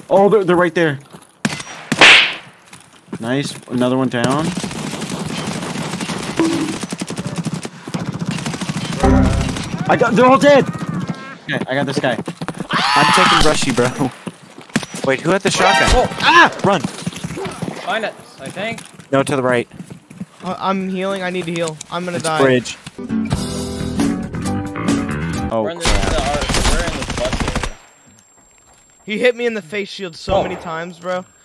Oh, they're right there. Nice. Another one down. They're all dead. Okay, I got this guy. I'm taking Rushy, bro. Wait, who had the shotgun? Oh. Ah! Run! Find it, I think. No, to the right. I'm healing. I need to heal. I'm gonna die. Bridge. Oh, We're in this bus area. He hit me in the face shield so many times, bro.